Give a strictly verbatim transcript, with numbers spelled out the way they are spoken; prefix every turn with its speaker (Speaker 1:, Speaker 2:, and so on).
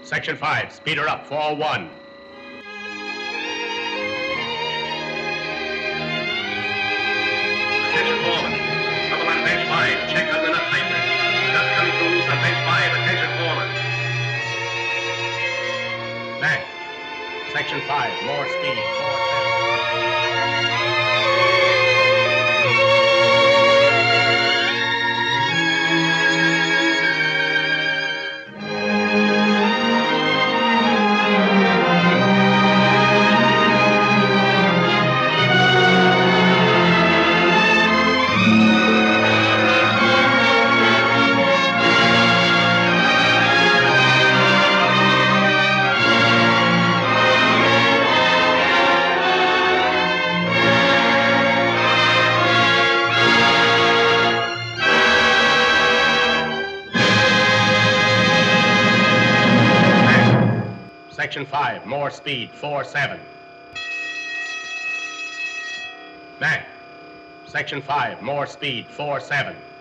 Speaker 1: Section five, speed her up, four one. Attention foreman. Trouble on bench five. Check on the nut tightener. Nut coming through loose on bench five. Attention foreman. Back. Section five, more speed, four seven. Section five, more speed, four seven. Back. Section five, more speed, four seven.